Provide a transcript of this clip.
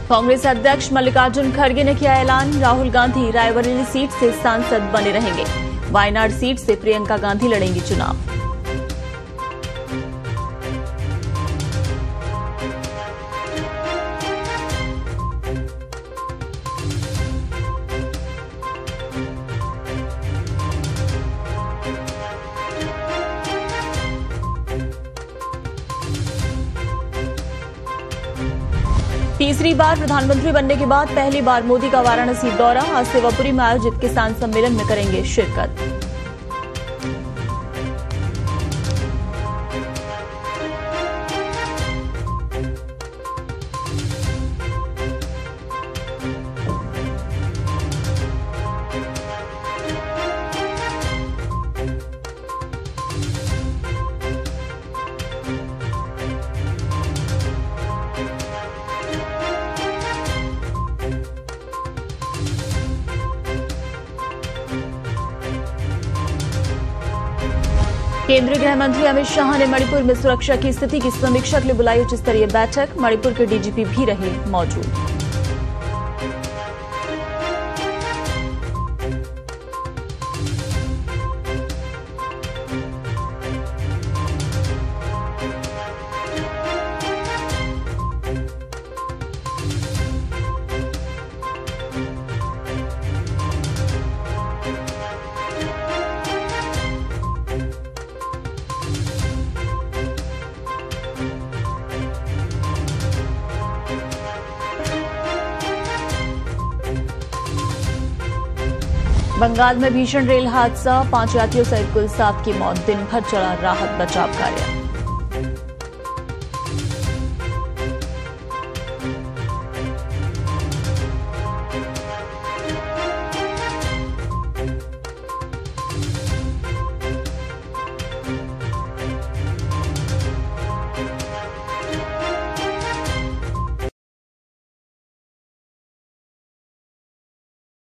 कांग्रेस अध्यक्ष मल्लिकार्जुन खड़गे ने किया ऐलान, राहुल गांधी रायबरेली सीट से सांसद बने रहेंगे। वायनाड सीट से प्रियंका गांधी लड़ेंगी चुनाव। तीसरी बार प्रधानमंत्री बनने के बाद पहली बार मोदी का वाराणसी दौरा। आज सेवापुरी में आयोजित किसान सम्मेलन में करेंगे शिरकत। केंद्रीय गृह मंत्री अमित शाह ने मणिपुर में सुरक्षा की स्थिति की समीक्षा के लिए बुलाई उच्च स्तरीय बैठक। मणिपुर के डीजीपी भी रहे मौजूद। बंगाल में भीषण रेल हादसा, 5 यात्रियों सहित कुल 7 की मौत। दिन भर चला राहत बचाव कार्य।